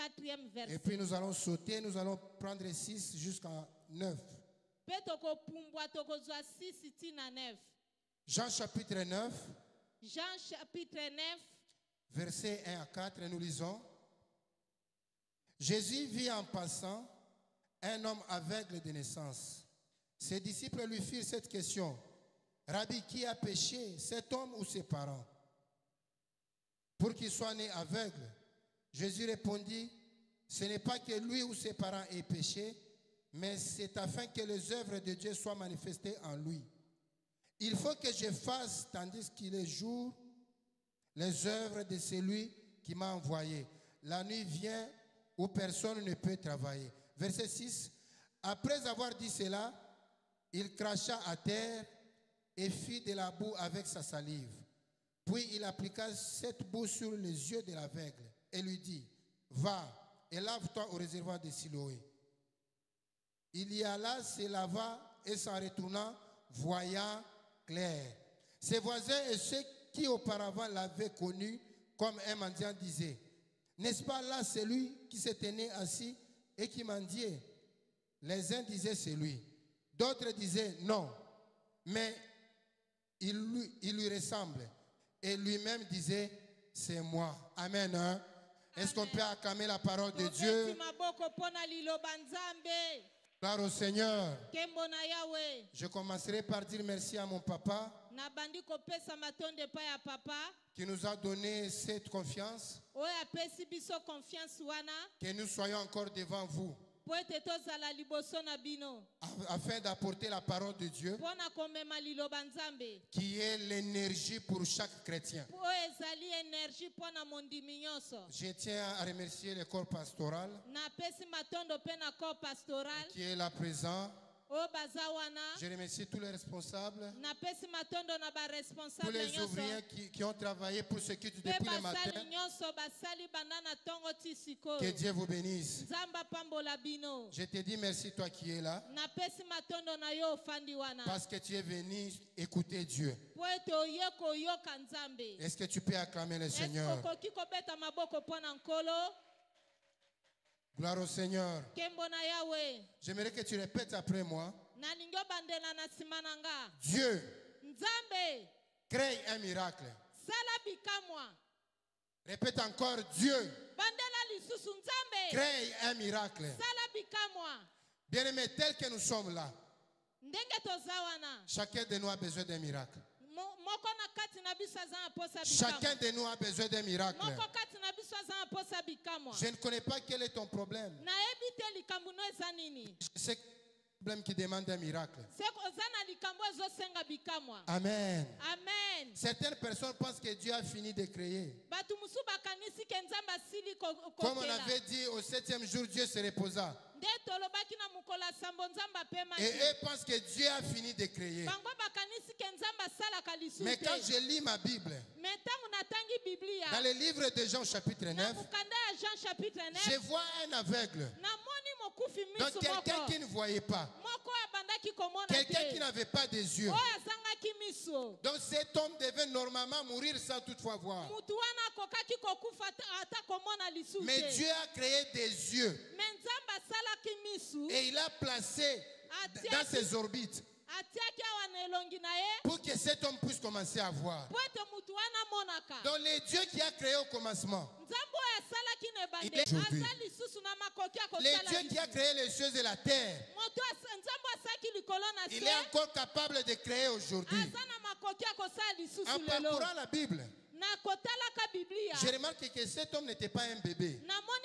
quatrième verset. Et puis nous allons sauter, nous allons prendre 6 jusqu'à 9. Jean chapitre 9. Jean chapitre 9. Versets 1 à 4, nous lisons. Jésus vit en passant un homme aveugle de naissance. Ses disciples lui firent cette question. Rabbi, qui a péché, cet homme ou ses parents, pour qu'il soit né aveugle? Jésus répondit, ce n'est pas que lui ou ses parents aient péché, mais c'est afin que les œuvres de Dieu soient manifestées en lui. Il faut que je fasse, tandis qu'il est jour, les œuvres de celui qui m'a envoyé. La nuit vient où personne ne peut travailler. Verset 6. Après avoir dit cela, il cracha à terre et fit de la boue avec sa salive. Puis il appliqua cette boue sur les yeux de l'aveugle et lui dit, va et lave-toi au réservoir de Siloé. Il y alla, se lava et s'en retourna, voyant clair. Ses voisins et ceux qui auparavant l'avaient connu comme un mendiant disaient, n'est-ce pas là celui qui se tenait assis et qui mendiait? Les uns disaient c'est lui, d'autres disaient non, mais il lui ressemble. Et lui-même disait c'est moi. Amen. Hein? Est-ce qu'on peut acclamer la parole de Dieu? Gloire au Seigneur. Je commencerai par dire merci à mon papa qui nous a donné cette confiance, que nous soyons encore devant vous afin d'apporter la parole de Dieu qui est l'énergie pour chaque chrétien. Je tiens à remercier le corps pastoral qui est là présent. Je remercie tous les responsables, tous les ouvriers qui ont travaillé pour ce culte depuis le matin. Que Dieu vous bénisse. Je te dis merci toi qui es là, parce que tu es venu écouter Dieu. Est-ce que tu peux acclamer le Seigneur? Gloire au Seigneur. J'aimerais que tu répètes après moi. Dieu crée un miracle. Répète encore, Dieu crée un miracle. Bien-aimés, tel que nous sommes là, chacun de nous a besoin d'un miracle. Chacun de nous a besoin d'un miracle. Je ne connais pas quel est ton problème. C'est le problème qui demande un miracle. Amen. Amen. Certaines personnes pensent que Dieu a fini de créer. Comme on avait dit, au 7e jour, Dieu se reposa. Et eux pensent que Dieu a fini de créer. Mais quand je lis ma Bible, dans le livre de Jean chapitre 9, je vois un aveugle. Donc quelqu'un qui ne voyait pas. Quelqu'un qui n'avait pas des yeux. Donc cet homme devait normalement mourir sans toutefois voir. Mais Dieu a créé des yeux. Et il a placé dans ses orbites pour que cet homme puisse commencer à voir. Donc le Dieu qui a créé au commencement, il est aujourd'hui. Le Dieu qui a créé les cieux et la terre, il est encore capable de créer aujourd'hui. En parcourant la Bible, je remarque que cet homme n'était pas un bébé.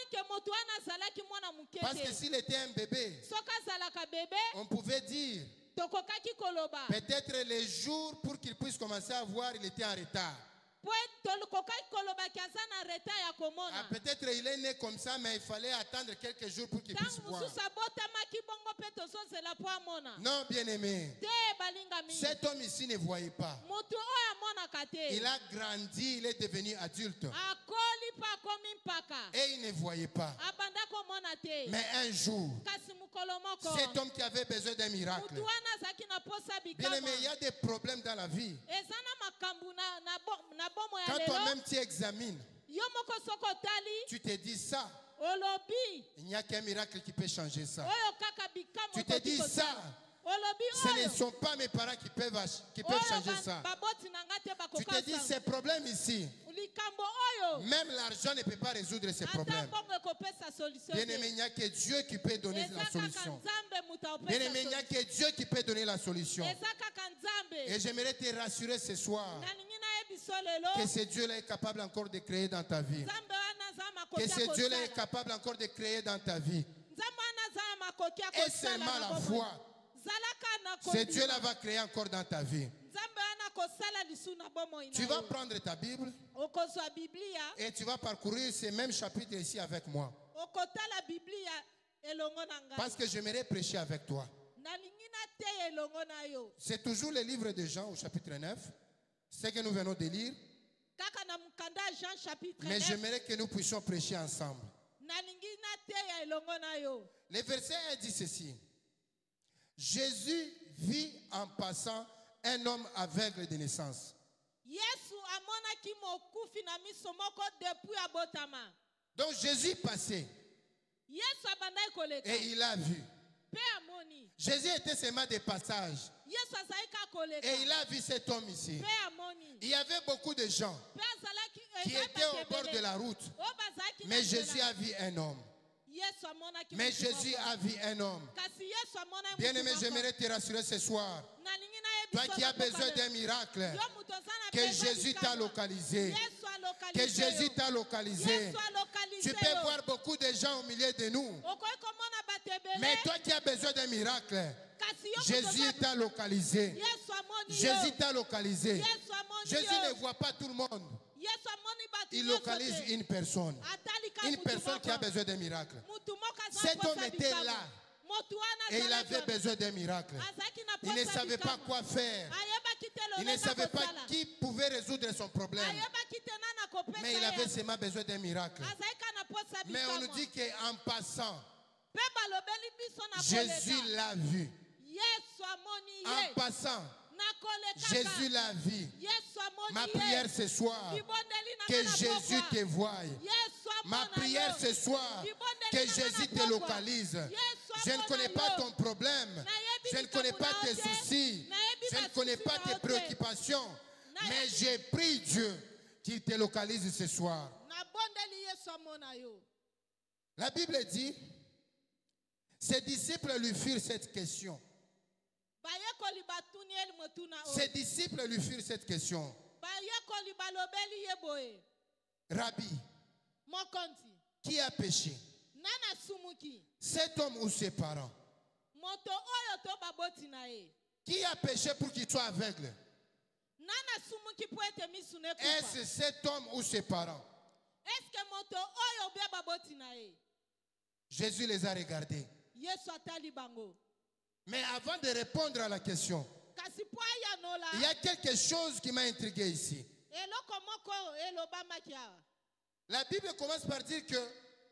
Parce que s'il était un bébé, on pouvait dire peut-être les jours pour qu'il puisse commencer à voir, il était en retard. Peut-être il est né comme ça, mais il fallait attendre quelques jours pour qu'il puisse voir. Non, bien-aimé, cet homme ici ne voyait pas. Il a grandi, il est devenu adulte. Et il ne voyait pas. Mais un jour, cet homme qui avait besoin d'un miracle. Bien-aimé, il y a des problèmes dans la vie. Quand toi-même tu examines, tu te dis ça, olobi il n'y a qu'un miracle qui peut changer ça. oyo kaka bikamwa Tu te dis ça, olobi ce ne oyo sont pas mes parents qui peuvent oyo changer ça. baboti na nga te Tu te dis, ces problèmes ici, likambo oyo même l'argent ne peut pas résoudre ces ata problèmes. mbongo ekopesa solution Bien-aimé, il n'y a que Dieu qui peut donner eza la kaka solution. nzambe moto apesa Bien-aimé, il n'y a que Dieu qui peut donner la solution. eza kaka nzambe Et j'aimerais te rassurer ce soir nalingi nayebiso lelo que ce Dieu-là est capable encore de créer dans ta vie. nzambe wana aza na Que makoki ce ya Dieu-là est kosala capable encore de créer dans ta vie. nzambe wana aza na makoki ya Et kosala seulement na la bomoi. foi. zalaka na Ce kondima. Dieu-là va créer encore dans ta vie. nzambe wana kosala lisu na bomoi Tu na vas yo prendre ta Bible okozwa biblia et tu vas parcourir ces mêmes chapitres ici avec moi. okotala biblia elongo na ngai Parce que j'aimerais prêcher avec toi. nalingi nateya elongo na yo C'est toujours le livre de Jean au chapitre 9. C'est ce que nous venons de lire. kaka na mokanda ya Jean chapitre Mais 9 j'aimerais que nous puissions prêcher ensemble. nalingi nateya elongo na yo Le verset 1 dit ceci. Jésus vit en passant un homme aveugle de naissance. yesu amonaki mokufi na miso moko depuis abotama Donc Jésus passait yesu abandaki koleka et il a vu. mpe amoni Jésus était seulement de passage yesu azalaki kaka koleka et il a vu cet homme ici. mpe amoni Il y avait beaucoup de gens mpe azalaki qui étaient au bord de la route. oyo bazalaki na Mais nzela. Jésus a vu un homme. yesu amonaki Mais motu Jésus moko. a vu un homme. kasi yesu amonaki motu Bien-aimé, moko. j'aimerais te rassurer ce soir. nalingi nayebi Toi biso qui as na besoin mboka d'un lelo. miracle, Yo moto aza na que besoin Jésus t'a likambo. localisé. yesu alokalize Que Jésus yo. t'a localisé. yesu alokalize Tu peux yo. voir beaucoup de gens au milieu de nous. okoki komona bato ebele Mais toi qui as besoin d'un miracle, kasi yo moto Jésus oza- t'a localisé. yesu amoni yo. Jésus t'a localisé. yesu amoni Jésus yo. ne voit pas tout le monde. yesu amoni bato Il nyonso localise te. une personne. atali kaka Une mutu personne qui a moko. besoin d'un miracle. Mutu moko aza Cet posa homme était bikambo. là. motu wana Et il azalaki avait wana. besoin d'un miracle. azalaki na Il ne posa savait pas bikambo. quoi faire. ayebaki te Il ne lolenge savait pas kosala. qui pouvait résoudre son problème. ayebaki te nani akopesa Mais il ye avait yango. seulement besoin d'un miracle. azalaki kaka na posa Mais on nous bikamwa. dit qu'en passant, mpe balobeli biso na Jésus koleka. l'a vu. yesu amoni En ye passant, na koleka Jésus l'a vu. yesu amoni Ma ye. prière ce soir, Libondeli na que nga na Jésus pokwa. te voie. yesu Ma amona prière yo. ce soir, Libondeli que na nga Jésus na te pokwa. localise. Yesu Je ne amona connais pas yo. ton problème. Nayebi Je ne connais likambo pas na tes yo te. soucis. Nayebi Je ne basusi connais pas na tes yo te. préoccupations. Mais j'ai pris Dieu qu'il te localise ce soir. nabondeli yesu amona yo. La Bible dit, ses disciples lui firent cette question. bayekoli batuni eli motuna oyo. Ses disciples lui firent cette question. bayekoli balobeli ye boye. Rabbi, mokonzi qui a péché? nani asumuki Cet homme ou ses parents? moto oyo to baboti na ye. Qui a péché pour qu'il soit aveugle? nani asumuki po ete misu ne Est-ce kufa. cet homme ou ses parents? eske moto oyo bia baboti na ye. Jésus les a regardés. yesu atali bango. Mais avant de répondre à la question, kasi po ayanola. il y a quelque chose qui m'a intrigué ici. eloko moko elobamaki awa. La Bible commence par dire que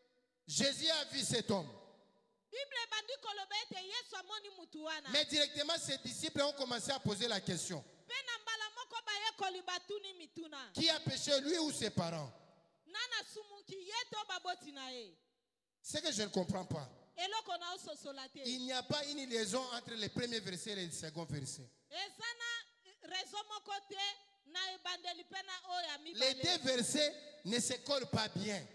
Jésus a vu cet homme. bible ebandi koloba ete yesu amoni mutu wana. Mais directement, ses disciples ont commencé à poser la question. mpe na mbala moko bayekoli batuni mituna. Qui a péché, lui ou ses parents? nani asumuki ye to baboti na ye. C'est que je ne comprends pas. eloko na ososola te. Il n'y a pas une liaison entre le premier verset et le second verset. eza na rezo moko te na ebandeli mpe na oyo ya Les deux mibale. versets ne se collent pas bien.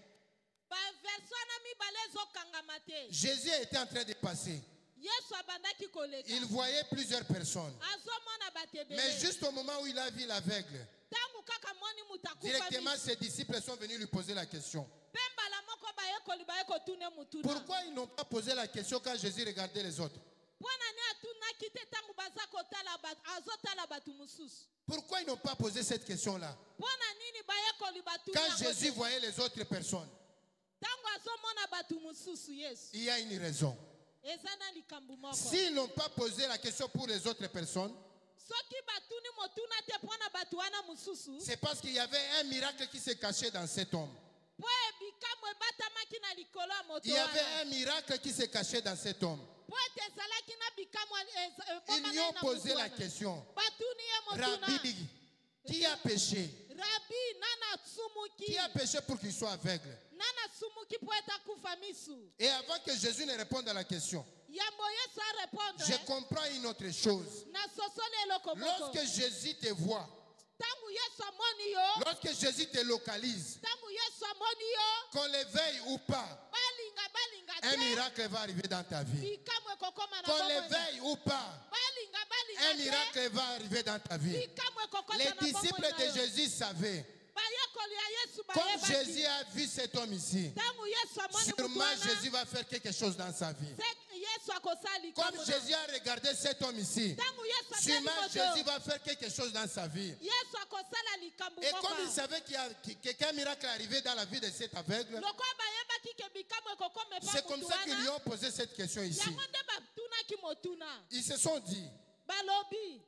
baverso wana mibale ezokangama te. Jésus était en train de passer. yesu abandaki koleka. Il voyait plusieurs personnes. azomona bato ebele. Mais juste au moment où il a vu l'aveugle, ntango kaka moni mutu akufa directement miso. ses disciples sont venus lui poser la question. mpe mbala moko bayekoli bayekotune mutuna. Pourquoi ils n'ont pas posé la question quand Jésus regardait les autres? mpo nani atunaki te ntango baza kotala bato azotala bato mosusu. Pourquoi ils n'ont pas posé cette question-là? mpo na nini bayekoli batuna Quand yango Jésus te? voyait les autres personnes, ntango azomona bato mosusu yesu. il y a une raison. eza na likambo moko. S'ils n'ont pas posé la question pour les autres personnes, soki batuni motuna te mpo na bato wana mosusu. c'est parce qu'il y avait un miracle qui se cachait dans cet homme. mpo bikambo ebatamaki na likolo ya moto Il y avait wana. un miracle qui se cachait dans cet homme. mpo ete ezalaki na bikambo Ils lui ont posé la question. batuni ye motuna. Rabbi, qui a péché? rabi nani asumuki. Qui a péché pour qu'il soit aveugle? nani nana sumuki po eta kufa misu. Et avant que Jésus ne réponde à la question, Yambo Yesu a répondre. je comprends une autre chose. Na sosole eloko moko. Lorsque Jésus te voit, Tangu Yesu amoni yo. lorsque Jésus te localise, Tangu Yesu amoni yo. qu'on le veuille ou pas, Balinga un te. miracle va arriver dans ta vie. Bikamwe kokoma na Qu'on le bomoi. veuille ou pas, Balinga un te. miracle va arriver dans ta vie. Bikamwe kokota Les na bomoi disciples na de yo. Jésus savaient, Bayekoli ya Yesu comme bayebaki. Jésus a vu cet homme ici, Tangu Yesu amoni mutu sûrement wana. Jésus va faire quelque chose dans sa vie. Yesu akosali Comme kamona. Jésus a regardé cet homme ici, Tangu Yesu atali sûrement moto. Jésus va faire quelque chose dans sa vie. Yesu akosala likambo Et moko. comme il savait qu'un miracle arrivait dans la vie de cet aveugle, Lokwa bayebaki ke bikamwe kokome pa c'est comme ça qu'ils lui mutu wana. ont posé cette question ici. Yango nde batunaki motuna. Ils se sont dit, Balobi.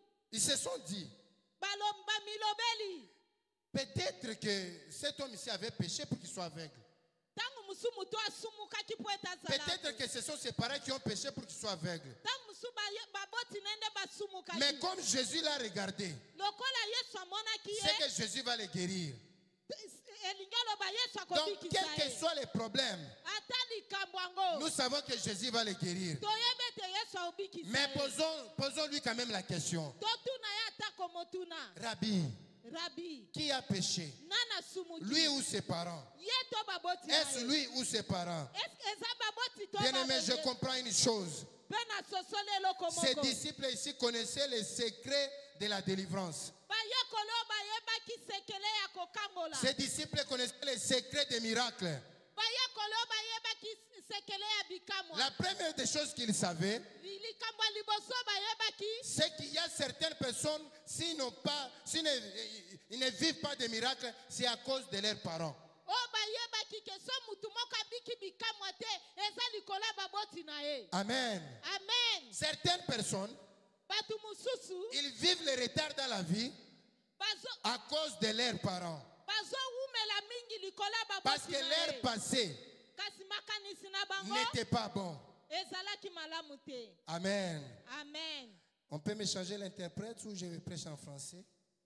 Bamilobeli. peut-être que cet homme ici avait péché pour qu'il soit aveugle. Tangu musu mutu asumukaki po eta zala. Peut-être que ce sont ses parents qui ont péché pour qu'il soit aveugle. Tangu musu baboti nende basumukaki. Mais comme Jésus l'a regardé, Lokola Yesu amonaki c'est ye. que Jésus va le guérir. Elingalo ba Yesu Donc, akobikisa quels que ye. soient les problèmes, Ata likambo yango. nous savons que Jésus va le guérir. Toyebe te Yesu aobikisa Mais ye. posons-lui quand même la question. Totuna ye ata komotuna. Rabbi, Rabi. qui a péché? Nana sumuki. Lui ou ses parents? Ye to baboti na Est-ce ye. lui ou ses parents? Est-ce eza baboti to Bien-aimé, je baboti? comprends une chose. Pena sosole eloko Ces moko. disciples ici connaissaient les secrets de la délivrance. Bayekolo bayebaki sekele ya kokangola. Ces disciples connaissaient les secrets des miracles. Bayekolo bayebaki sekele ya bikamwa. La première des choses qu'ils savaient, Likambo liboso bayebaki. c'est qu'il y a certaines personnes, s'ils ne vivent pas de miracles, c'est à cause de leurs parents. O bayebaki ke so mutu moko abiki bikamwa te eza likola baboti na ye. Amen. Amen. Certaines personnes, Batu mususu ils vivent le retard dans la vie bazo à cause de leurs parents. bazo umela mingi likola Parce baboti que na leur ye. passé Kasi makanisi na bango n'était pas bon. ezalaki malamu te. Amen. Amen. On peut me changer l'interprète ou je vais prêcher en français?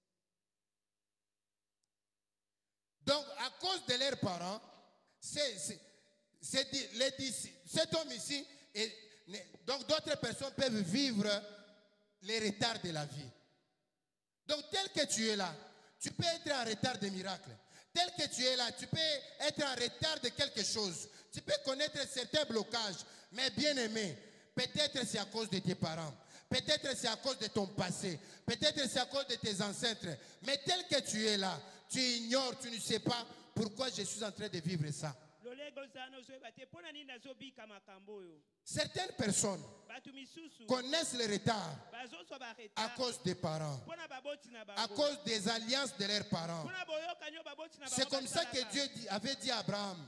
Donc, à cause de leurs parents, cet homme ici, donc d'autres personnes peuvent vivre les retards de la vie. Donc, tel que tu es là, tu peux être en retard de miracles. Tel que tu es là, tu peux être en retard de quelque chose. Tu peux connaître certains blocages. Mais bien aimé, peut-être c'est à cause de tes parents. Peut-être c'est à cause de ton passé. Peut-être c'est à cause de tes ancêtres. Mais tel que tu es là, tu ignores, tu ne sais pas pourquoi je suis en train de vivre ça. Certaines personnes connaissent le retard à cause des parents, à cause des alliances de leurs parents. C'est comme ça que Dieu avait dit à Abraham,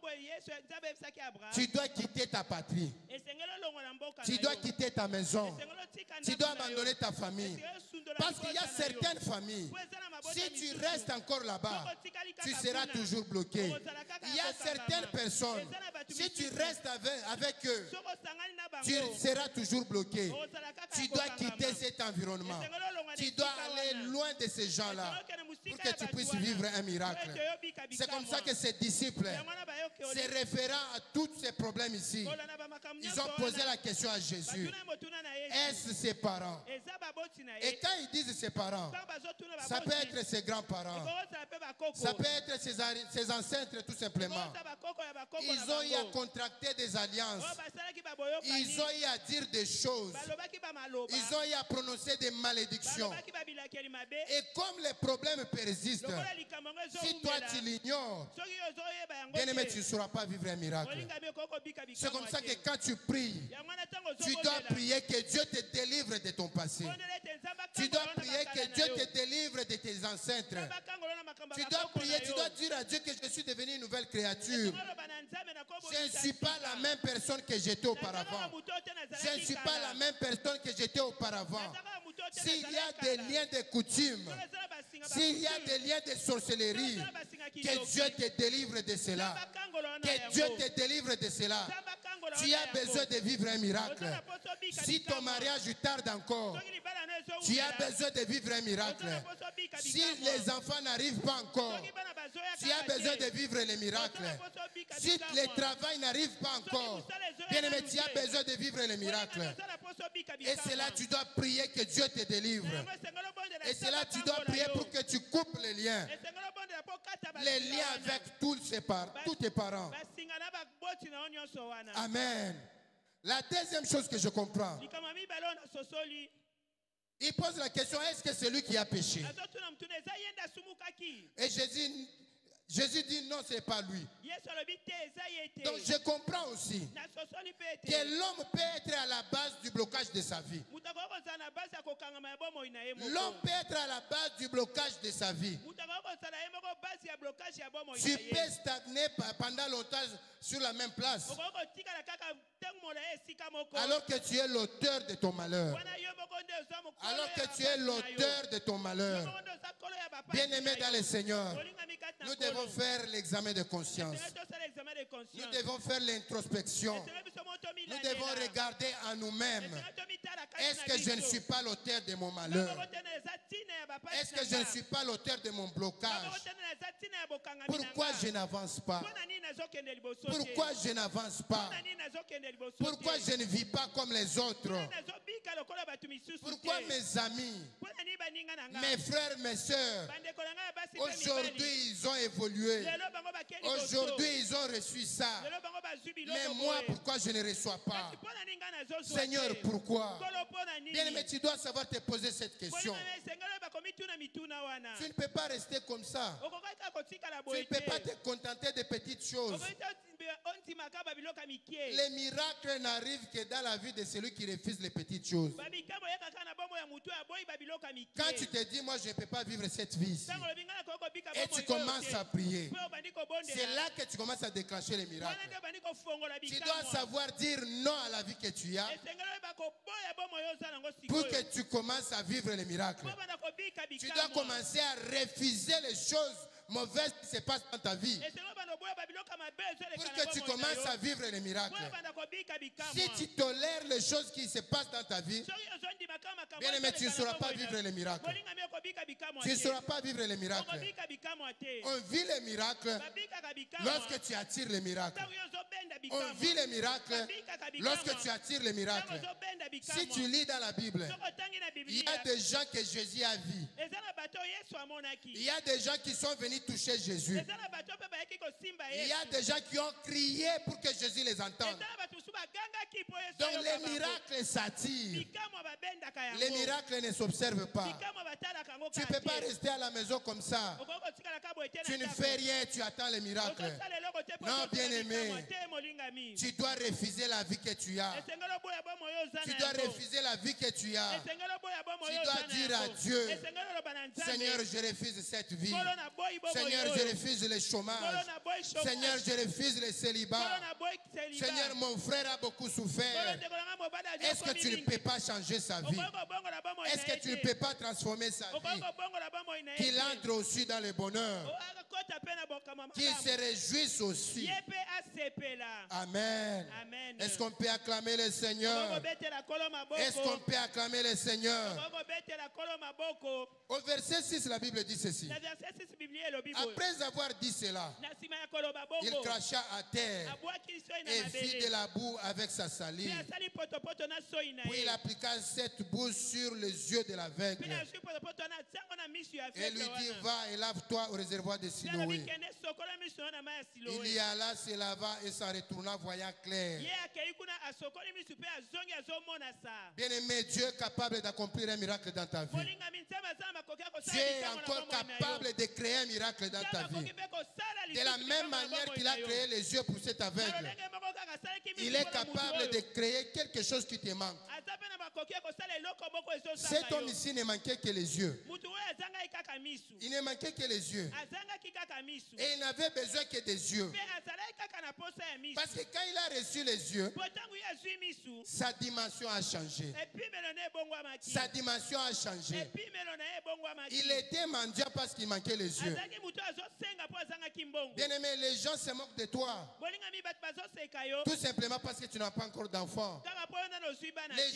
tu dois quitter ta patrie, tu dois quitter ta maison, tu dois abandonner ta famille. Parce qu'il y a certaines familles, si tu restes encore là-bas, tu seras toujours bloqué. Il y a certaines personnes, si tu restes avec eux, tu seras toujours bloqué. Tu dois quitter cet environnement. Tu dois aller loin de ces gens-là pour que tu puisses vivre un miracle. C'est comme ça que ces disciples, se référant à tous ces problèmes ici, ils ont posé la question à Jésus. Est-ce ses parents? Et quand ils disent ses parents, ça peut être ses grands-parents, ça peut être ses ancêtres tout simplement. Ils ont eu à contracter des alliances. Ils ont eu à dire des choses. Ils ont eu à prononcer des malédictions. Et comme les problèmes persistent, si toi tu l'ignores, bien aimé, tu ne sauras pas vivre un miracle. C'est comme ça que quand tu pries, tu dois prier que Dieu te délivre de ton passé. Tu dois prier que Dieu te délivre de tes ancêtres. Tu dois prier, tu dois dire à Dieu que je suis devenu une nouvelle créature. Je ne suis pas la même personne que j'étais auparavant. Je ne suis pas la même personne que j'étais auparavant. S'il y a des liens de coutume, s'il y a des liens de sorcellerie, que Dieu te délivre de cela. Que Dieu te délivre de cela. Tu as besoin de vivre un miracle. Si ton mariage tarde encore, Tu as besoin de vivre un miracle. Si les enfants n'arrivent pas encore, tu as besoin de vivre les miracles. Si le travail n'arrive pas encore, bien-aimé, tu as besoin de vivre les miracles. Et c'est là que tu dois prier que Dieu te délivre. Et c'est là que tu dois prier pour que tu coupes les liens. Les liens avec tous tes parents. Amen. La deuxième chose que je comprends, il pose la question, est-ce que c'est lui qui a péché? Et Jésus dit non, ce n'est pas lui. Donc je comprends aussi que l'homme peut être à la base du blocage de sa vie. L'homme peut être à la base du blocage de sa vie. Tu peux stagner pendant longtemps sur la même place, alors que tu es l'auteur de ton malheur. Alors que tu es l'auteur de ton malheur. Bien-aimé dans le Seigneur, nous devons faire l'examen de conscience. Nous devons faire l'introspection. Nous devons regarder en nous-mêmes. Est-ce que je ne suis pas l'auteur de mon malheur? Est-ce que je ne suis pas l'auteur de mon blocage? Pourquoi je n'avance pas? Pourquoi je n'avance pas? Pourquoi je ne vis pas comme les autres? Pourquoi mes amis, mes frères, mes sœurs, aujourd'hui ils ont évolué? Aujourd'hui ils ont reçu ça. Mais moi, pourquoi je ne reçois pas? Seigneur, pourquoi? Bien-aimé, tu dois savoir te poser cette question. Tu ne peux pas rester comme ça. Tu ne peux pas te contenter de petites choses. Les miracles n'arrivent que dans la vie de celui qui refuse les petites choses. Quand tu te dis, moi je ne peux pas vivre cette vie ici, et tu commences à prier, c'est là que tu commences à déclencher les miracles. Tu dois savoir dire non à la vie que tu as pour que tu commences à vivre les miracles. Tu dois commencer à refuser les choses mauvaises qui se passent dans ta vie pour que tu commences à vivre les miracles. Si tu tolères les choses qui se passent dans ta vie, bien aimé, tu ne sauras pas vivre les miracles. Tu ne sauras pas vivre les miracles. On vit les miracles lorsque tu attires les miracles. On vit les miracles lorsque tu attires les miracles. Si tu lis dans la Bible, il y a des gens que Jésus a vus. Il y a des gens qui sont venus toucher Jésus. Il y a des gens qui ont crié pour que Jésus les entende. Donc les miracles s'attirent. Les miracles ne s'observent pas. Tu ne peux pas rester à la maison comme ça. Tu ne fais rien, tu attends les miracles. Non, bien-aimé, tu dois refuser la vie que tu as. Tu dois refuser la vie que tu as. Tu dois dire à Dieu, Seigneur, je refuse cette vie. Seigneur, je refuse le chômage. Seigneur, je refuse le célibat. Seigneur, mon frère a beaucoup souffert. Est-ce que tu ne peux pas changer sa vie? Est-ce que tu ne peux pas transformer sa vie? Qu'il entre aussi dans le bonheur. Qu'il se réjouisse aussi. Amen. Est-ce qu'on peut acclamer le Seigneur? Est-ce qu'on peut acclamer le Seigneur? Au verset 6, la Bible dit ceci. Après avoir dit cela, il cracha à terre et fit de la boue avec sa salive. Puis il appliqua cette boue sur les yeux de l'aveugle et lui dit, va et lave-toi au réservoir de Siloé. Il y alla, se lava et s'en retourna voyant clair. Bien-aimé, Dieu est capable d'accomplir un miracle dans ta vie. Dieu est encore capable de créer un miracle dans ta vie. De la même manière qu'il a créé les yeux pour cet aveugle, il est capable de créer quelque chose qui te manque. Cet homme ici ne manquait que les yeux. Il ne manquait que les yeux. Et il n'avait besoin que des yeux. Parce que quand il a reçu les yeux, sa dimension a changé. Sa dimension a changé. Il était mendiant parce qu'il manquait les yeux. Bien-aimé, les gens se moquent de toi. Tout simplement parce que tu n'as pas encore d'enfant. Les gens se moquent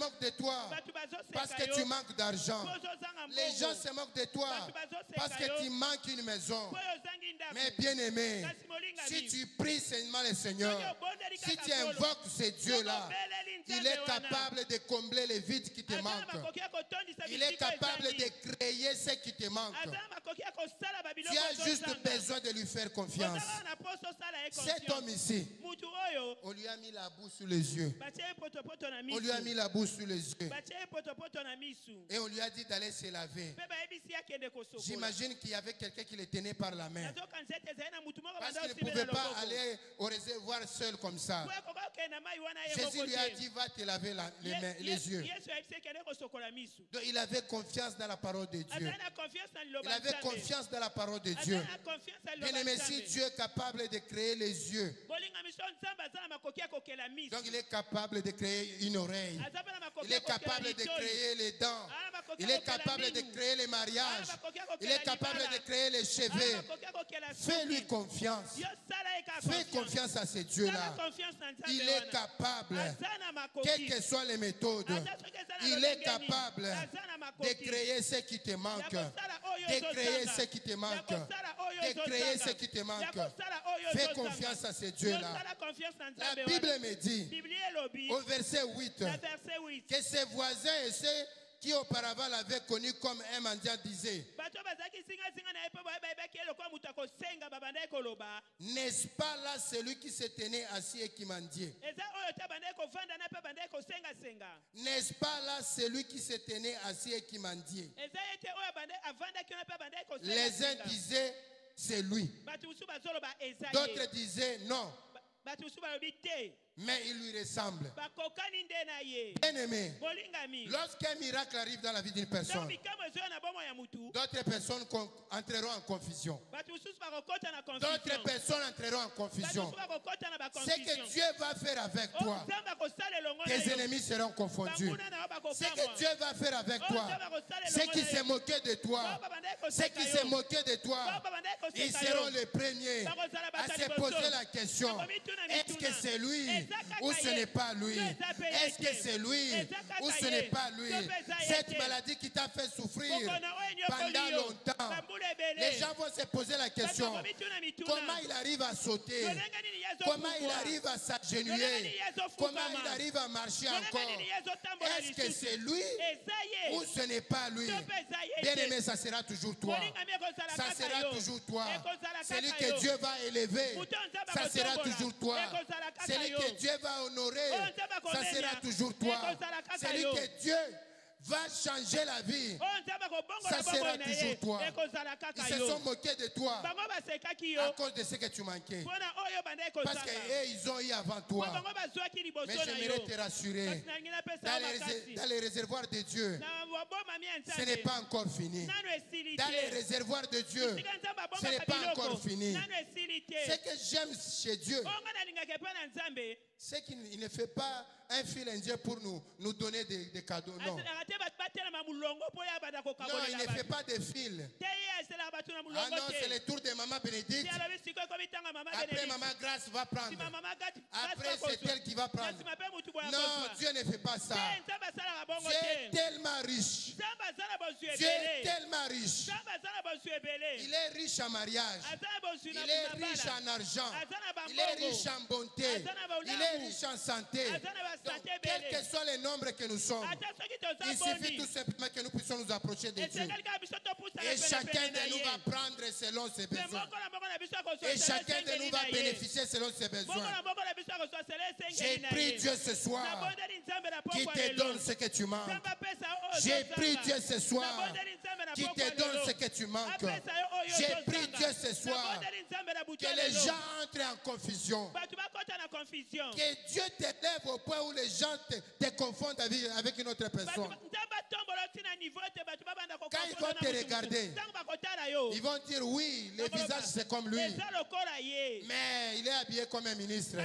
moquent de toi bato bazoseka parce que yo, tu manques d'argent. po ozozanga Les mbongo, gens se moquent de toi bato bazoseka parce que yo, tu manques une maison. po ozangi ndako. Mais bien aimé, Kasi molingami, si tu pries seulement le Seigneur, soki obondeli si kaka tu Nkolo, invoques ce Dieu-là, obeleli il Nzambe est wana, capable de combler les vides qui te aza na manquent. makoki ya kotondisa Il est bisika capable ezangi. de créer ce qui te manque. Aza na makoki ya kosala babiloko Tu as juste ozozanga. besoin de lui faire confiance. Ozala na poso osala ye Cet confiance. homme ici, Mutu oyo on lui a mis la bouche sous les yeux. batie ye potopoto na On lui a misu, mis la bouche sous les yeux. batie ye potopoto na misu, Et on lui a dit d'aller se laver. mpe bayebisi akende kosokola. J'imagine qu'il y avait quelqu'un qui le tenait par la main. nazokanisa ete ezali na mutu moko Parce banda qu'il ne osimela pouvait pas loboko. aller au réservoir seul comme ça. Po ekoka okende na mai wana ye Jésus moko lui a te. dit, va te laver les yeux. Yesu ayebisi ekende kosokola misu. Donc il avait confiance dans la parole de Dieu. azali na confiance na Il liloba avait Nzambe. confiance dans la parole de azali Dieu. na confiance na liloba Bien-aimé, si Nzambe. Dieu est capable de créer les yeux, bolinga miso nzambe aza na makoki ya kokela misu. donc il est capable de créer une oreille. aza mpe na makoki Il ya est kokela capable de litoi. créer les dents. Aza na makoki Il ya est kokela capable de minu. créer les mariages. Aza na makoki ya kokela Il est capable libala. de créer les Aza na cheveux. makoki ya kokela Fais-lui suki. confiance. Yo sala ye kaka Fais confiance à ce Dieu-là. Sala confiance na Nzambe Il wana. est capable, aza na makoki. quelles que soient les méthodes, Aza soki eza na il lolenge est nini. capable Aza na de makoki. créer ce qui te manque, Ya kosala oyo de créer ozozanga. ce qui te Ya manque, kosala oyo de créer ozozanga. ce qui te Ya manque. kosala oyo Fais ozozanga. confiance à ce Yo Dieu-là. sala confiance na La Nzambe Bible wana. me dit, Biblie elobi au verset 8, na verset 8 que ses voisins et ceux qui auparavant l'avaient connu comme un mendiant disaient, bato bazalaki singasinga na ye mpe bayebaki ye lokola moto akosenga babandaki koloba n'est-ce pas là celui qui se tenait assis et qui mendiait? eza oyo te abandaki kovanda na mpe bandaki kosengasenga N'est-ce pas là celui qui se tenait assis et qui mendiait? eza ye te oyo avandaki wana mpe bandaki Les uns kosengasenga disaient, c'est lui. bato mosusu bazoloba eza ye D'autres disaient, non, bato mosusu balobi te mais il lui ressemble. bakokani nde na ye Bien-aimé, bolingami lorsqu'un miracle arrive dans la vie d'une ntango personne, bikambo ezoya na bomoi ya mutu d'autres personnes entreront en confusion. bato mosusu bakokɔta na D'autres confusion personnes entreront en bato confusion. mosusu bakokɔta na Ce que baconfusion Dieu va faire avec oyo toi, nzambe akosala elongo na tes yo ennemis seront confondus. banguna na yo Ce que bakokamwa Dieu va faire avec oyo toi, nzambe akosala ceux elongo qui na se yo moquaient de toi, oyo babandaki ceux koseka qui se yo moquaient de toi, oyo babandaki ils koseka seront yo les premiers bakozala à bato ya se liboso. poser la question, Bakomituna est-ce mituna. que c'est lui Eza kaka ou ce ye. n'est pas lui? To eza pe ye Est-ce que te. c'est lui Eza kaka ou ce ye. n'est pas lui? To pe eza ye Cette te. maladie qui t'a fait souffrir Bokono oyo nyokoli pendant yo. longtemps, Bambula ebele. les gens vont se poser la question, Bato bakomituna mituna. comment il arrive à sauter? Lolenge nini ye Comment il ezofufwa. arrive à Lolenge s'agenouiller? nini ye ezofukama. Comment il arrive à marcher Lolenge encore? nini ye ezotambola Est-ce que lisusu. c'est lui eza ye ou ce n'est pas lui? to pe eza ye Bien te. aimé, ça sera toujours toi. Bolingami ekozala Ça kaka sera yo. toujours toi. Ekozala Celui kaka que yo. Dieu va élever, Mutu nzambe ça sera akotombola. toujours toi. Ekozala kaka Celui yo. que Dieu va honorer, Oyo nzambe ça akomemia. sera toujours toi. Ekozala kaka Celui yo. que Dieu va changer la vie, oyo nzambe akobongola ça sera bomoi na toujours ye toi. ekozala Ils kaka se yo sont moqués de toi bango basekaki à yo cause de ce que tu manquais. mpona oyo bandaki Parce kozanga qu'eux, ils ont eu avant po toi. bango bazwaki liboso Mais na j'aimerais yo te rassurer, kasi nalingi napesa dans yo les, makasi dans les réservoirs de Dieu, na wabomami ya ce n'est nzambe pas encore fini. nano esili Dans les te réservoirs de Dieu, sika nzambe ce n'est abombaka pas encore biloko fini. nano esili Ce te que j'aime chez Dieu, oyo nga nalingaka epai na nzambe c'est qu'il ne fait pas un fil indien pour nous donner des cadeaux. Non. aselaka te bato batelema mulongo mpo ya banda Non, il kokabolela ne fait bato pas de fil. te ye aselaka bato na Ah mulongo non, c'est te le tour de Maman Bénédicte. te alobi sikoyo ekomi ntanga mama Après, benedict Maman Grâce va prendre. nsima mama gati Après, c'est elle qui va prendre. nsima mpe motu boya Non, kozwa Dieu ne fait pas ça. te nzambe asalaka bongo Dieu est te tellement riche. nzambe aza na bozwi Dieu est ebele tellement riche. nzambe aza na bozwi ebele Il est riche en mariage. aza na bozwi Il est riche na en argent. aza na Il est bambongo riche en bonté. Aza na bolamu. Il est riche en santé. aza na Donc, basante quel ebele que soit le nombre que nous sommes, ata soki toza il suffit boni tout simplement que nous puissions nous approcher de Dieu. esekali kaka biso topusana Et chacun penepene na de nous ye va prendre selon ses mpe besoins. moko na moko na biso Et chacun de akososela nous va esengeli na ye bénéficier selon ses moko besoins. na moko na biso akososela J'ai esengeli na pris ye Dieu ce soir nabondeli nzambe na qui pokwa te lelo donne ce que tu manques. nzambe apesa yo oyo J'ai ozozanga. pris Dieu ce soir Nabondeli nzambe na qui pokwa te donne lelo. ce que tu manques. apesa yo oyo J'ai ozozanga. pris Dieu ce soir Nabondeli nzambe na butu que ya les lelo. gens entrent en confusion. bato bakota na confusion Que Dieu t'élève au point où les gens te confondent avec une autre personne. nzambe atombola ntina niveau ete bato babanda Quand ils vont te regarder, ntango bakotala yo ils vont dire oui, le visage c'est comme lui. eza lokola ye Mais il est habillé comme un ministre. kasi ye alati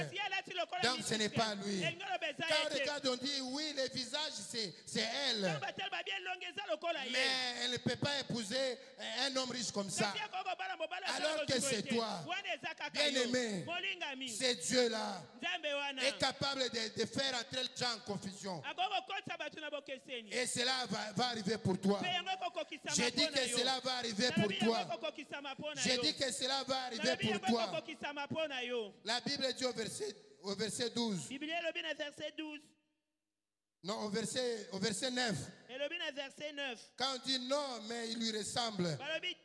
Donc ce n'est pas lui. Car regarde, on dit oui, le visage c'est elle. Mais elle ne peut pas épouser un homme riche comme ça. Alors que c'est toi. Bien-aimé, c'est Dieu-là est capable de faire entrer les gens en confusion. Et cela va arriver pour toi. J'ai dit que cela va arriver pour toi. J'ai dit que cela va arriver pour toi. La Bible dit au verset 12. Non, au verset 9. Quand on dit non, mais il lui ressemble.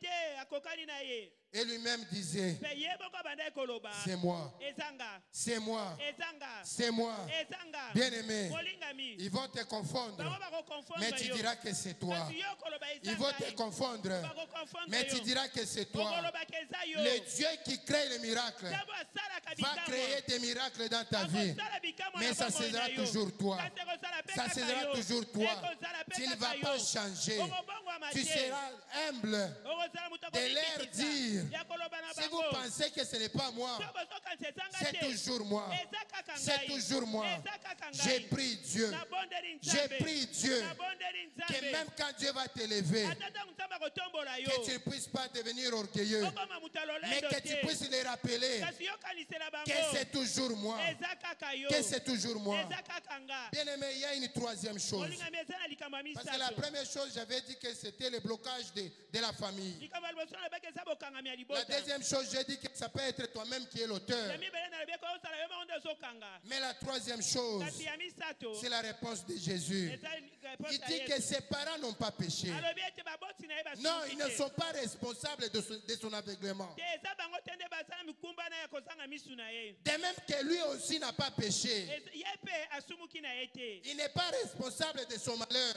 Et lui-même disait, c'est moi, c'est moi, c'est moi. Bien-aimé, ils vont te confondre, mais tu diras que c'est toi. Ils vont te confondre, mais tu diras que c'est toi. Le Dieu qui crée les miracles va créer des miracles dans ta vie, mais ça sera toujours toi. Ça sera toujours toi. Tu ne vas pas changer. Tu seras humble de leur dire. Si vous pensez que ce n'est pas moi, c'est toujours moi. C'est toujours moi. J'ai pris Dieu. J'ai pris Dieu. Que même quand Dieu va t'élever, que tu ne puisses pas devenir orgueilleux, mais que tu puisses les rappeler que c'est toujours moi. Que c'est toujours moi. Bien aimé, il y a une troisième chose. Parce que la première chose, j'avais dit que c'était le blocage de la famille. La deuxième chose, j'ai dit que ça peut être toi-même qui es l'auteur. Mais la troisième chose, c'est la réponse de Jésus. Il dit que ses parents n'ont pas péché. Non, ils ne sont pas responsables de son aveuglement. De même que lui aussi n'a pas péché. Il n'est pas responsable de son malheur.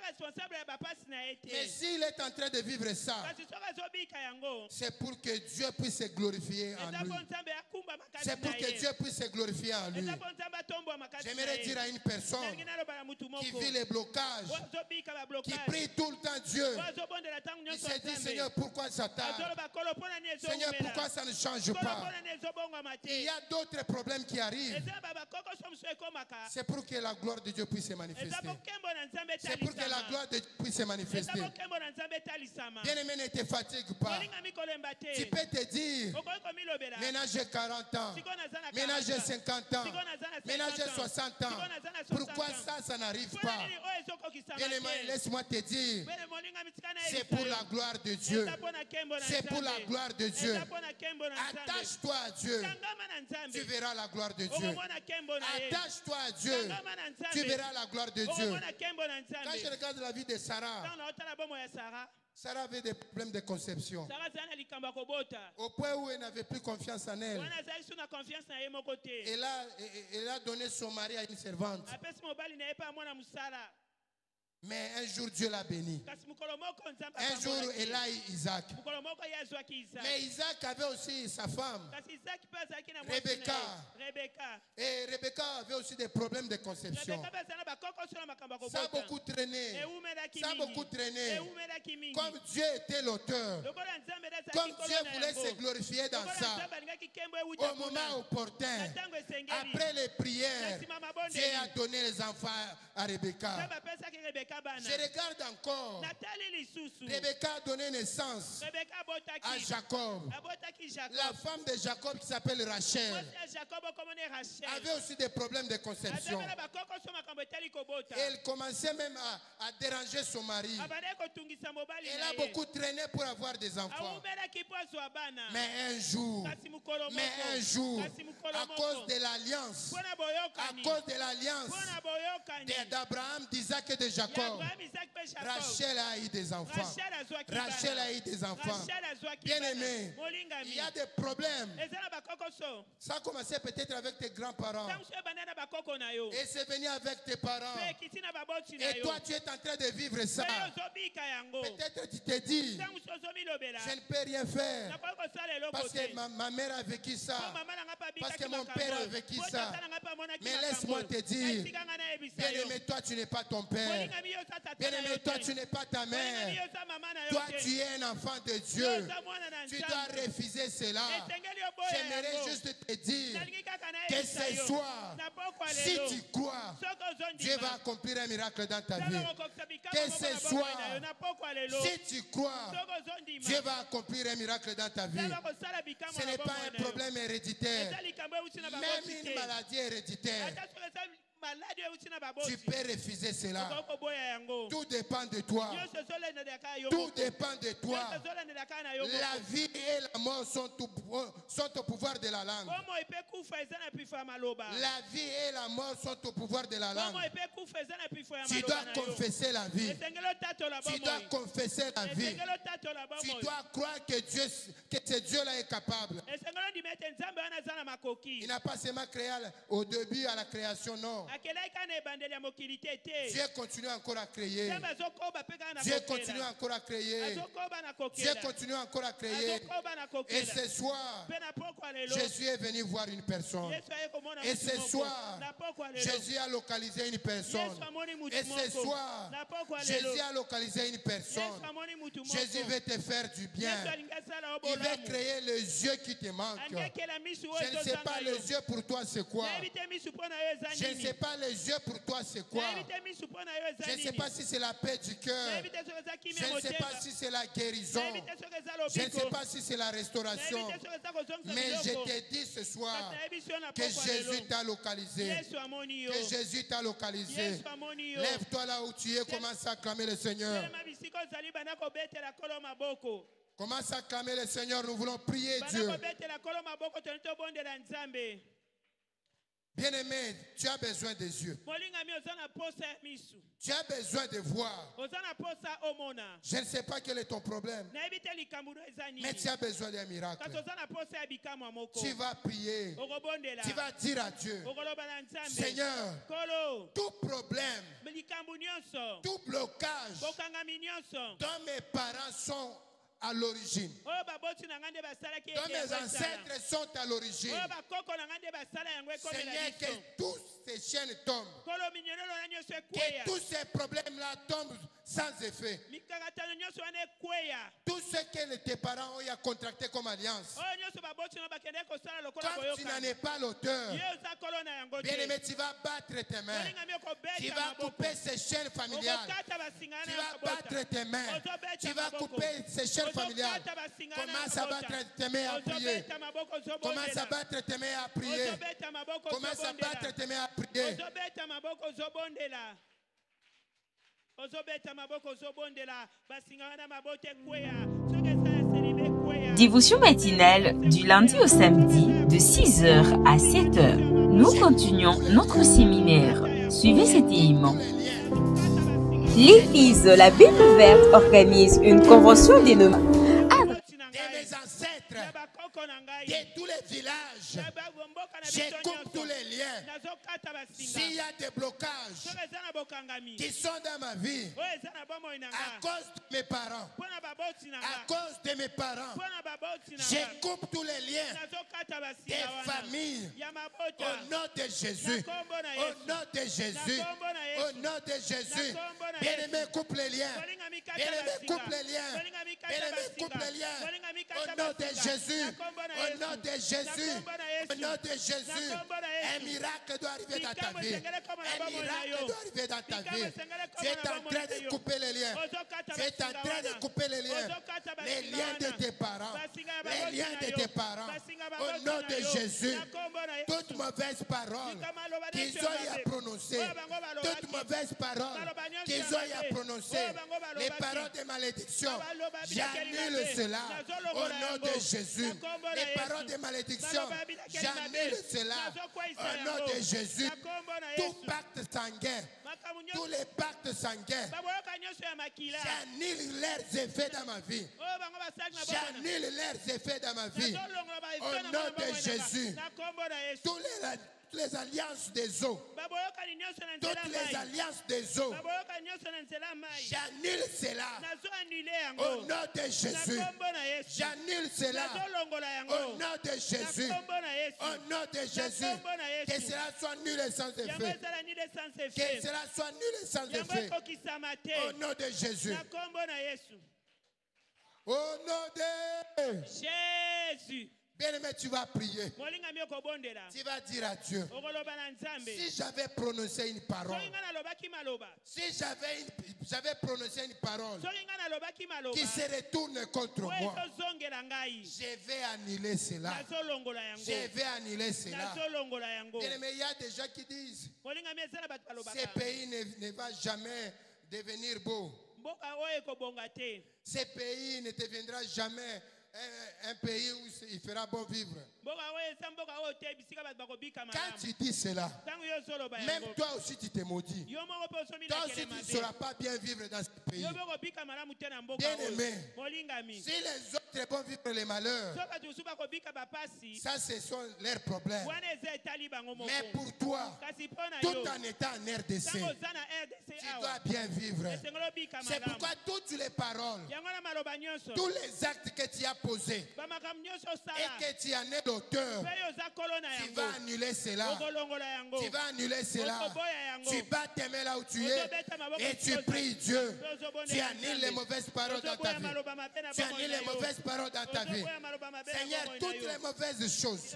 Mais s'il est en train de vivre ça, c'est pour que Dieu puisse se glorifier en lui. C'est pour que Dieu puisse se glorifier en lui. J'aimerais dire à une personne qui vit les blocages, qui prie tout le temps Dieu, il se dit, Seigneur, pourquoi ça tarde? Seigneur, pourquoi ça ne change pas? Il y a d'autres problèmes qui arrivent. C'est pour que la gloire de Dieu puisse se manifester. C'est pour que la gloire de Dieu puisse se manifester. Bien-aimé, ne te fatigue pas. Tu peux te dire, ménage 40 ans, ménage 50 ans, ménage 60 ans. Pourquoi ça n'arrive pas? Bien-aimé, laisse-moi te dire, c'est pour la gloire de Dieu. C'est pour la gloire de Dieu. Attache-toi à Dieu. Tu verras la gloire de Dieu. Attache-toi à Dieu. Tu verras la gloire de Dieu. Quand je regarde la vie de Sarah, Sarah avait des problèmes de conception. Au point où elle n'avait plus confiance en elle. Elle a donné son mari à une servante. Mais un jour Dieu l'a béni. Un jour elle a eu Isaac. Mais Isaac avait aussi sa femme, Rebecca. Et Rebecca avait aussi des problèmes de conception. Ça a beaucoup traîné. Ça a beaucoup traîné. Comme Dieu était l'auteur, comme Dieu voulait se glorifier dans ça, au moment opportun, après les prières, Dieu a donné les enfants à Rebecca. Je regarde encore. Rebecca a donné naissance à Jacob. La femme de Jacob qui s'appelle Rachel avait aussi des problèmes de conception. Et elle commençait même à déranger son mari. Elle a beaucoup traîné pour avoir des enfants. Mais un jour, à cause de l'alliance, d'Abraham, d'Isaac et de Jacob, Rachel a eu des enfants. Rachel a eu des enfants. Bien-aimé, il y a des problèmes. Ça a commencé peut-être avec tes grands-parents. Et c'est venu avec tes parents. Et toi, tu es en train de vivre ça. Peut-être tu te dis, je ne peux rien faire. Parce que ma mère a vécu ça. Parce que mon père a vécu ça. Mais laisse-moi te dire, bien-aimé, toi, tu n'es pas ton père. Bien-aimé, yo toi, te. tu n'es pas ta Bolinga mi mère. yoza mama na yo Toi, te. tu es un enfant de Yo Dieu. oza mwana na Tu dois Nzambe. refuser cela. Esengeli yo boya J'aimerais yango. juste te dire Nalingi kaka na que yebisa ce yo. soir, Na pokwa si lelo. tu crois, Soko ozondima. Dieu va accomplir un miracle dans ta Nzambe vie. akokokisa bikamwa Que moko ce na bomoi na yo. soir, Na pokwa lelo. si tu crois, Soko ozondima. Dieu va accomplir un miracle dans ta vie. Nzambe akosala bikamwa Ce na n'est pas bomoi un na yo. problème héréditaire. Eza likambo euti na Même baboti une te. maladie héréditaire, Ata soki eza maladi euti na tu baboti. peux refuser cela. Okokoboya yango. Tout dépend de toi. Nyonso ezolendela kaka yo Tout moko. dépend de toi. Nyonso ezolendela kaka na yo moko. La vie et la mort sont au pouvoir de la langue. Bomoi mpe kufa eza na pifo ya maloba. La vie et la mort sont au pouvoir de la langue. Bomoi mpe kufa eza na pifo ya Tu maloba dois na yo. confesser la vie. Esengeli otatola Tu dois bomoi. confesser la vie. Esengeli otatola Tu bomoi. dois croire que ce Dieu-là est capable. Esengeli ondima ete nzambe wana aza na makoki. Il n'a pas seulement créé au début à la création, non. Akelaki kana ebandeli ya mokili te te. Dieu continue encore à créer. Nzambe azokoba mpe kaka na Dieu kokela. continue encore à créer. Azokoba na Dieu kokela. continue encore à créer. Azokoba na Et kokela. ce soir, Mpe na pokwa lelo. Jésus est venu voir une personne. Yesu aye komona Et mutu ce moko. soir, Na pokwa lelo. Jésus a localisé une personne. Yesu amoni mutu Et ce moko. soir, Na pokwa lelo. Jésus a localisé une personne. Yesu amoni mutu moko. Jésus veut te faire du bien. Yesu alingi asala yo Il veut bolamu. créer les yeux qui te manquent. Alingi akela misu oyo Je ne sais ezozanga pas yo. les yeux pour toi c'est quoi. Nayebi te misu mpo na yo eza Je ne nini. sais pas les yeux pour toi c'est quoi. Nayebi te misu mpo na yo eza Je ne sais nini. pas si c'est la paix du cœur. Nayebi te soki eza Je kimia ne sais motema. pas si c'est la guérison. Nayebi te soki eza Je ne lobiko. sais pas si c'est la Nayebi restauration. te soki eza kozongisa Mais je biloko. te dis ce soir Kasi nayebi si yo na que pokwa lelo. Jésus t'a localisé. Yesu amoni yo. Que Jésus t'a localisé. Yesu amoni yo. Lève-toi là où tu es, commence à acclamer le Seigneur. Telema bisika ozali banda kobetela kolo maboko. Commence à acclamer le Seigneur, nous voulons prier Banda Dieu. kobetela kolo maboko toni tobondela Nzambe. Bien-aimé, tu as besoin des yeux. Molingami oza na posa ya misu. Tu as besoin de voir. Oza na posa omona. Je ne sais pas quel est ton problème, Nayebi te likambo no eza mais nini. tu as besoin d'un miracle. Kasi oza na posa ya bikamwa moko. Tu vas prier. Okobondela. Tu vas dire à Dieu, Okoloba na Nzambe. Seigneur, Kolo. tout problème, Likambo nyonso. tout blocage Bokangami nyonso. dont mes parents sont à l'origine, Oyo baboti na nga nde basalaki dont ete mes yango esala. ancêtres sont à l'origine. Oyo bakoko na nga nde basala yango ekomela Seigneur, biso. que tous ces chaînes tombent. Kolo minyololo na nyonso Que ekweya. tous ces problèmes-là tombent sans effet. Mikakatano nyonso wana ekweya. Tout ce que tes parents ont contracté comme alliance, Oyo nyonso baboti no bakende kosala lokola comme tu n'en boyoka. es pas l'auteur, Ye oza kolo na yango te. bien-aimé, tu vas battre tes mains. Molingami Tu okobeta vas maboko. couper ces chaînes familiales. Okokata basingana Tu na vas mabota. battre tes mains. Ozobeta Tu vas maboko. couper ces chaînes familiales. Ozokata basingana na Commence à mabota. battre tes mains à prier. Ozobeta maboko, ozobondela. Commence à battre tes mains à prier. Ozobeta maboko, Commence à ozobondela. battre tes mains à prier. Ozobeta maboko, ozobondela. Ozobeta maboko, ozobondela. Basinga wana mabota ekweya. Soki eza ya selile ekweya. Dévotion matinale du lundi au samedi de 6h à 7h. Nous continuons notre séminaire. Suivez cet hymne. L'Église La Bible Verte organise une convention dénommée De mes ancêtres, Ya bakoko na ngai. de tous les villages, Ya mboka na je biso coupe tous nyonso. les liens. Nazokata basinga. S'il y a des blocages Soki eza na bokangami. qui sont dans ma vie Oyo eza na bomoi na à nga. cause de mes parents, Mpo na baboti na à nga. cause de mes parents, Mpo na baboti na je nga. coupe tous les liens Nazokata basinga des wana. familles Ya mabota. au nom de Jésus. Na kombo na Au Yesu. nom de Jésus. Na kombo na Au Yesu. nom de Jésus. Na kombo na Bien-aimé, Yesu. coupe les liens. Bolinga mikata Bien-aimé, basinga. coupe les liens. Bolinga mikata Bien-aimé, basinga. coupe les liens. Bolinga mikata Au nom de basinga. Jésus. Na kombo na Au Yesu. nom de Jésus. Na kombo na Yesu. Au nom de Jésus. Na kombo na Yesu. Un miracle doit arriver dans ta Bikambo vie. esengeli koma na Un bomoi na miracle yo. doit arriver dans ta Bikambo vie. esengeli Tu koma es na en bomoi train na de yo. couper les liens. Ozokata Tu es en basinga train de wana. couper les liens. Ozokata Les basinga liens de wana. tes parents. Basinga ya Les baboti liens na de yo. tes parents. Basinga ya Au baboti nom na de yo. Jésus. Na kombo na Yesu. Toute mauvaise parole qu'ils ont eu à prononcer, toute mauvaise parole qu'ils ont eu à prononcer, les paroles de malédiction, j'annule cela au nom de Jésus. Les paroles de malédiction, j'annule cela au nom de Jésus. Tout pacte sanguin, tous les pactes sanguins, baboyoka nyonso ya makila. j'annule leurs effets dans ma vie. Oyo bango basali na bomoi J'annule leurs effets dans ma vie. nazolongola Au nom de Jésus. na kombo na Yesu. Tous les toutes les alliances des eaux, baboyokani nyonso na nzela toutes les mai alliances des eaux, baboyokani nyonso na nzela mai j'annule cela nazo annule au yango nom de na Jésus. kombo na Yesu J'annule cela nazolongola au yango nom de Jésus. na kombo na Yesu Au nom de Jésus, kombo na Yesu. que cela soit nul et sans yango effet. ezala nile sans Que effet cela soit nul et sans yango effet. ekokisama Au te nom de Jésus. na kombo na Yesu Au nom de Jésus bien-aimé, tu vas prier. molingami okobondela Tu vas dire à Dieu, okoloba na nzambe si j'avais prononcé une parole, soki nga nalobaki maloba si j'avais prononcé une parole soki nga nalobaki maloba qui se retourne contre oyo moi, ezozongela ngai je vais annuler cela. nazolongola yango Je vais annuler cela. nazolongola yango Bien-aimé, il y a des gens qui disent, molingami eza na bato ce balobaka pays ne va jamais devenir beau. mboka oyo ekobonga te Ce pays ne deviendra jamais un pays où il fera bon vivre. mboka oyo eza mboka oyo te bisika bato bakobika Quand malamu tu dis cela, ntango yo ozoloba même yango toi aussi tu te maudis. yo moko mpe Toi osomilakele aussi tu ne mabe sauras pas bien vivre dans ce pays. yo mpe okobika malamu te na mboka Bien oyo aimé. molingami Si les autres vont vivre les malheurs, so bato mosusu bakobika bapasi ça ce sont leurs problèmes. wana eza etali bango moko Mais pour toi, kasi mpo na tout yo en étant en RDC, ntango oza na rdc tu awa dois bien vivre. esengeli obika C'est malamu pourquoi toutes les paroles, yango na maloba nyonso tous les actes que tu as posés bamakambo nyonso et osala que tu en es l'auteur, mpe yo oza kolo na tu yango vas annuler cela. okolongola yango Tu vas annuler cela. okoboya yango Tu bats tes mains là où tu es et tu pries Dieu. Tu annules les mauvaises paroles dans ta vie. Tu annules les mauvaises paroles dans ta vie. Seigneur, toutes les mauvaises choses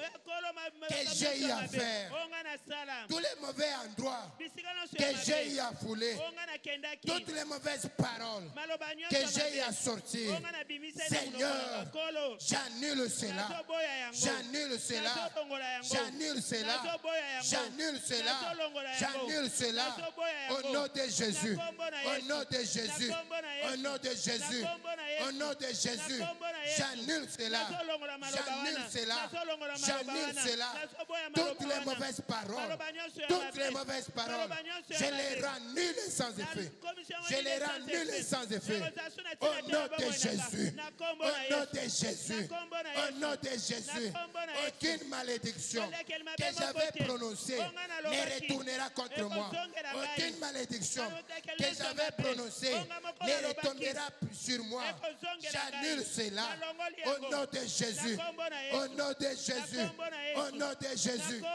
que j'ai eu à faire, tous les mauvais endroits que j'ai eu à fouler, toutes les mauvaises paroles que j'ai eu à sortir, Seigneur, j'annule cela. J'annule cela. J'annule cela. J'annule cela. J'annule cela. Au nom de Jésus. Au nom de Jésus. Au nom de Jésus. Au nom de Jésus. J'annule cela. J'annule cela. J'annule cela. Toutes les mauvaises paroles. Toutes les mauvaises paroles. Je les rends nulles sans effet. Je les rends nulles sans effet. Au nom de Jésus. Au nom de Jésus. Au nom de Jésus. Aucune malédiction que j'avais prononcée ne retournera contre moi. Aucune malédiction que j'avais prononcée ne retournera sur moi. J'annule cela au nom de Jésus. Au nom de Jésus. Au nom de Jésus.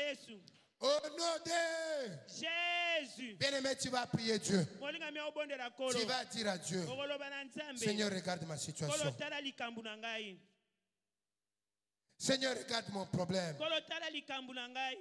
Au nom de Jésus. Bien-aimé, tu vas prier Dieu. molingami obondela kolo Tu vas dire à Dieu, okoloba na nzambe Seigneur, regarde ma kolo situation. tala likambo na ngai Seigneur, regarde mon problème. kolo tala likambo na ngai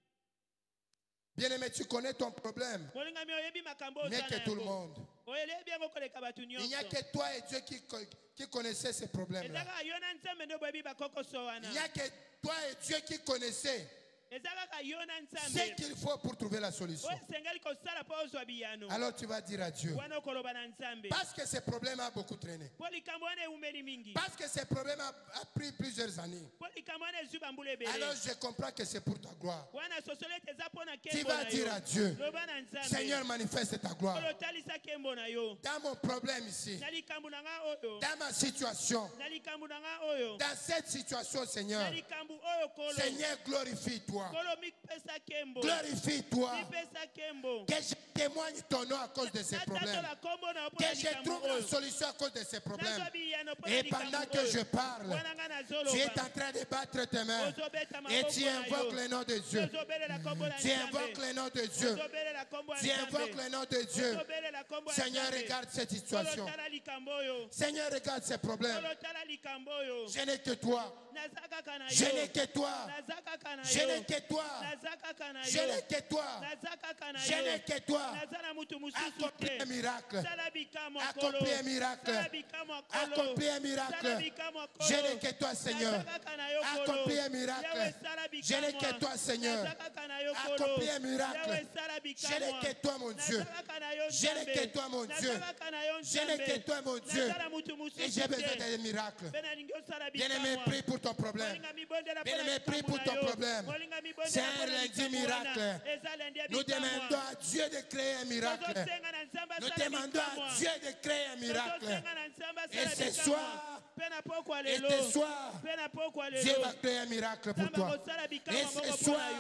Bien-aimé, tu connais ton problème. molingami oyebi makambo Mais oza que na tout le yango monde. oyebi yango koleka bato Il n'y a nyonso que toi et Dieu qui connaissait ces problèmes-là. ezaka yo na nzambe nde boyebi bakokoso wana Il n'y a que toi et Dieu qui connaissait eza kaka yo na ce nzambe qu'il faut pour trouver la solution. oyo esengeli kosala mpo ozwa biyano Alors tu vas dire à Dieu, wana okoloba na nzambe parce que ce problème a beaucoup traîné, mpo likambo wana eumeli mingi parce que ce problème a pris plusieurs années, mpo likambo wana ezwi bambula ebele alors je comprends que c'est pour ta gloire. wana sosolo ete eza mpo na Tu nkembo vas na dire yo à Dieu, loba na nzambe Seigneur, manifeste ta gloire. kolo talisa nkembo na yo Dans mon problème ici, na likambo na nga oyo dans ma situation, na likambo na nga oyo dans cette situation, na Seigneur, likambo oyo kolo Seigneur, glorifie-toi. kolo mipesa nkembo Glorifie-toi. mipesa nkembo Que je témoigne ton nom à cause de ces problèmes. natatola nkombo na yo mpo na Que je likambo trouve la oyo solution à cause de ces problèmes. nazwa biyano mpo na Et likambo pendant que je oyo parle, wana nga tu es nazoloba en train de battre tes mains. ozobeta Et maboko tu na invoques yo le nom de Dieu. ozobelela nkombo na Tu invoques nzambe le nom de Dieu. ozobelela nkombo ya Tu invoques nzambe le nom de Dieu. ozobelela nkombo ya Seigneur, nzambe regarde cette kolo situation. tala likambo oyo Seigneur, regarde ces problèmes. kolo tala likambo oyo Je n'ai que toi. naza kaka na Je yo n'ai que toi. naza kaka na Je yo n'ai que toi. naza kaka na Je yo n'ai que toi. naza kaka na Je yo n'ai que toi. naza na mutu mosusu Accomplis un te miracle. sala bikamwa Accomplis un miracle. sala bikamwa Accomplis un sala miracle. bikamwa Je n'ai que toi, Seigneur. naza kaka na yo Accomplis un miracle. yawe sala Je n'ai bikamwa que toi, Seigneur. naza kaka na yo Accomplis un miracle. yawe sala Je bikamwa n'ai que toi, mon Dieu. naza kaka na yo Je n'ai que toi, mon Dieu. naza kaka na yo Je n'ai que toi, mon Dieu. naza na mutu mosusu Et j'ai besoin te d'un miracle. mpe nalingi osala Bien-aimé, bikamwa prie pour ton problème. molinga mibondela mpo na Bien-aimé, prie likambo pour na ton yo. problème. Molinga mibondela C'est mpo un na lundi likambo wana. miracle. Eza lundi ya Nous bikamwa. demandons à Dieu de créer un miracle. Tozosenga na Nzambe Nous asala demandons bikamwa. à Dieu de créer un miracle. Tozosenga na Nzambe Et asala ce bikamwa. soir, Mpe na pokwa et lelo. ce soir, Mpe na pokwa Dieu lelo. va créer un miracle pour Nzambe toi. akosala bikamwa Et moko ce mpo na yo. soir,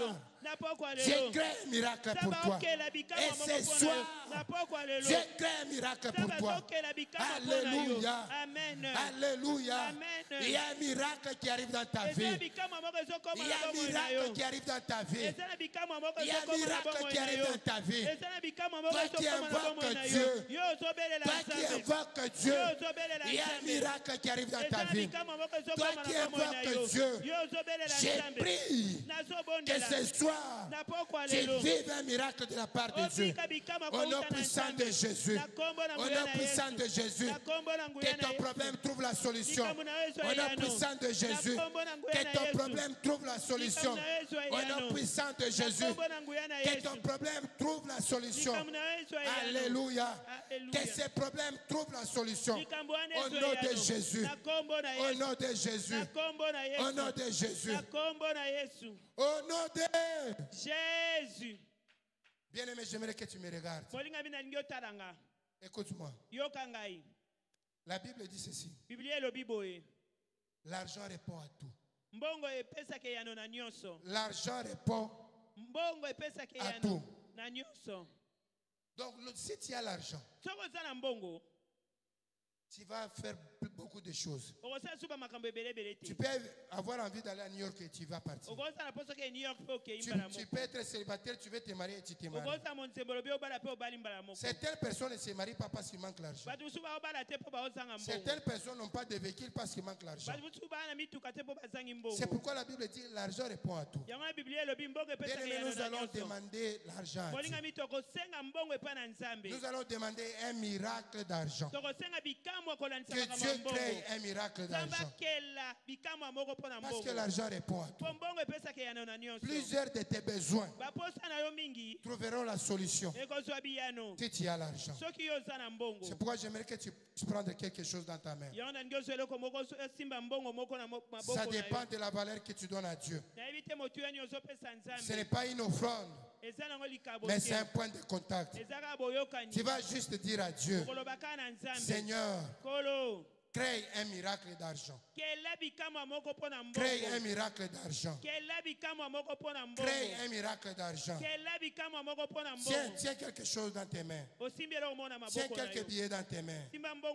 Je crée un miracle pour toi. Et ce soir, je crée un miracle pour toi. Alléluia. Amen. Alléluia. Amen. Il y a un miracle qui arrive dans ta vie. Il y a un miracle qui arrive dans ta vie. Il y a un miracle qui arrive dans ta vie. Toi qui invoques Dieu. Toi qui invoques Dieu. Il y a un miracle qui arrive dans ta vie. Toi qui invoques Dieu. J'ai pris que ce soir, tu vives un miracle de la part de Dieu. Au nom puissant de Jésus. Au nom puissant de Jésus. Que ton problème trouve la solution. Au nom puissant de Jésus. Que ton problème trouve la solution. Au nom puissant de Jésus. Que ton problème trouve la solution. Alléluia. Que ces problèmes trouvent la solution. Au nom de Jésus. Au nom de Jésus. Au nom de Jésus. Au nom de Jésus. Bien-aimé, j'aimerais que tu me regardes. Écoute-moi. La Bible dit ceci. L'argent répond à tout. L'argent répond à tout. Donc, si tu as l'argent, tu vas faire beaucoup de choses. Tu peux avoir envie d'aller à New York et tu vas partir. Tu peux être célibataire, tu veux te marier et tu te maries. Certaines personnes ne se marient pas parce qu'il manque l'argent. Certaines personnes n'ont pas de véhicule parce qu'il manque l'argent. C'est pourquoi la Bible dit l'argent répond à tout. Bien aimé, nous allons demander l'argent. Nous allons demander un miracle d'argent. Que Dieu crée un miracle d'argent. Parce que l'argent répond à tout. Plusieurs de tes besoins trouveront la solution si tu as l'argent. C'est pourquoi j'aimerais que tu prennes quelque chose dans ta main. Ça dépend de la valeur que tu donnes à Dieu. Ce n'est pas une offrande, mais c'est un point de contact. Tu vas juste dire à Dieu, Seigneur, crée un miracle d'argent. Crée un miracle d'argent. Crée un miracle d'argent. Tiens quelque chose dans tes mains. Tiens quelques billets dans tes mains.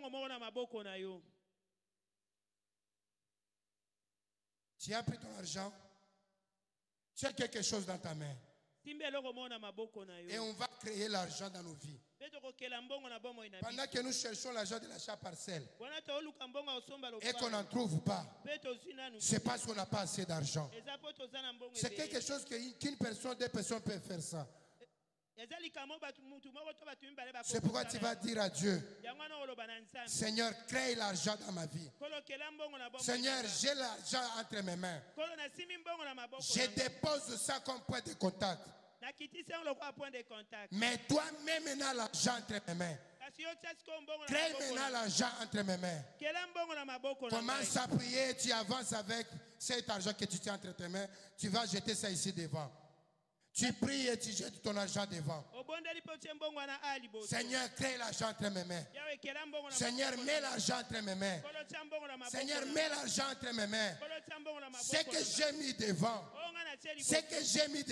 Tu as pris ton argent. Tiens quelque chose dans ta main. Et on va créer l'argent dans nos vies. Pendant que nous cherchons l'argent de l'achat parcelle et qu'on n'en trouve pas, c'est parce qu'on n'a pas assez d'argent. C'est quelque chose qu'une personne, deux personnes peuvent faire ça. C'est pourquoi tu vas dire à Dieu, Seigneur, crée l'argent dans ma vie. Seigneur, j'ai l'argent entre mes mains. Je dépose ça comme point de contact. Mais toi, mets maintenant l'argent entre mes mains. Crée maintenant l'argent entre mes mains. Commence à prier, tu avances avec cet argent que tu tiens entre tes mains. Tu vas jeter ça ici devant. Tu pries et tu jettes ton argent devant. Seigneur, crée l'argent entre mes mains. Seigneur, mets l'argent entre mes mains. Seigneur, mets l'argent entre mes mains. Ce que j'ai mis devant. Ce que j'ai mis devant.